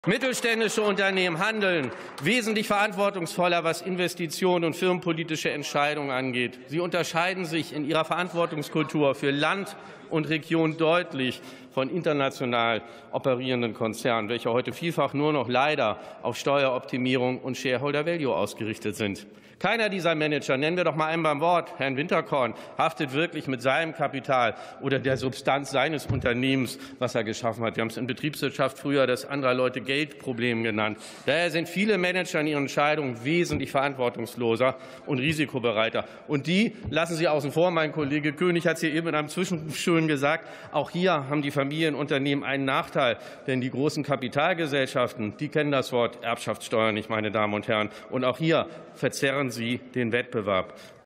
Mittelständische Unternehmen handeln wesentlich verantwortungsvoller, was Investitionen und firmenpolitische Entscheidungen angeht. Sie unterscheiden sich in ihrer Verantwortungskultur für Land und Region deutlich von international operierenden Konzernen, welche heute vielfach nur noch leider auf Steueroptimierung und Shareholder Value ausgerichtet sind. Keiner dieser Manager, nennen wir doch mal einen beim Wort, Herrn Winterkorn, haftet wirklich mit seinem Kapital oder der Substanz seines Unternehmens, was er geschaffen hat. Wir haben es in Betriebswirtschaft früher das anderer Leute Geldproblem genannt. Daher sind viele Manager in ihren Entscheidungen wesentlich verantwortungsloser und risikobereiter. Und die lassen Sie außen vor. Mein Kollege König hat es hier eben in einem Zwischenschön gesagt. Auch hier haben die Familienunternehmen einen Nachteil, denn die großen Kapitalgesellschaften, die kennen das Wort Erbschaftssteuer nicht, meine Damen und Herren. Und auch hier verzerren sie den Wettbewerb.